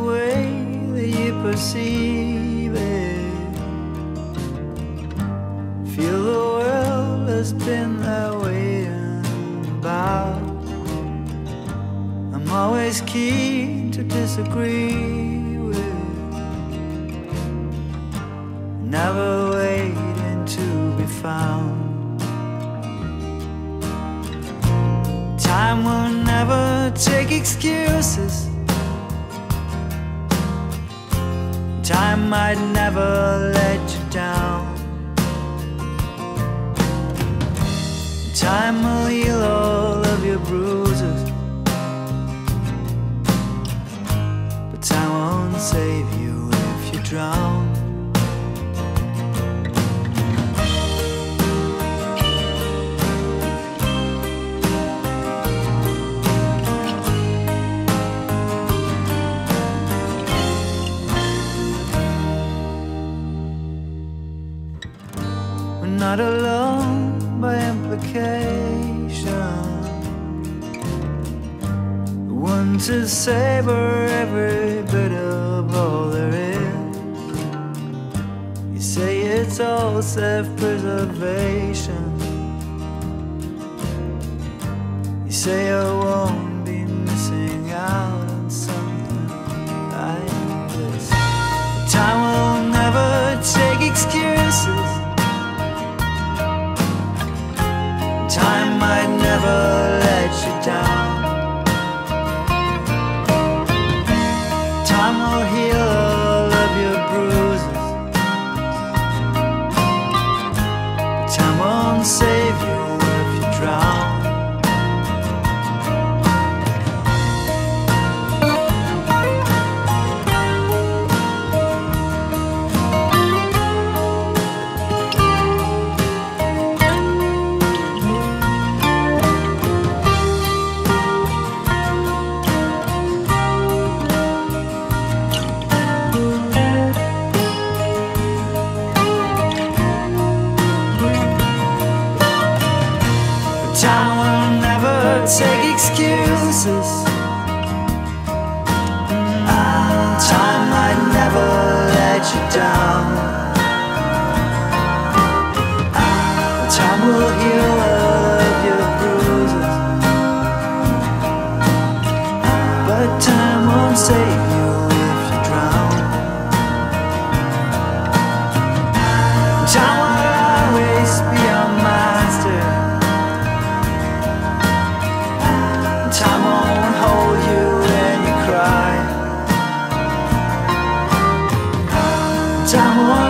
way that you perceive it. Feel the world has been that way and about. I'm always keen to disagree with, never waiting to be found. Time will never take excuses. Time might never let you down. Time will heal all of your bruises, but time won't save you if you drown. We're not alone by implication. The one to savor every bit of all there is. You say it's all self-preservation. You say I won't be missing out on something like this. Time will never take excuses. Time might never let you down. Time will heal all of your bruises, but time won't save you if you drown. Time will never take excuses. Time might never let you down. Time will heal all of your bruises, but time won't save you if you drown. Time will always be your master. Time won't hold you when you cry. Time won't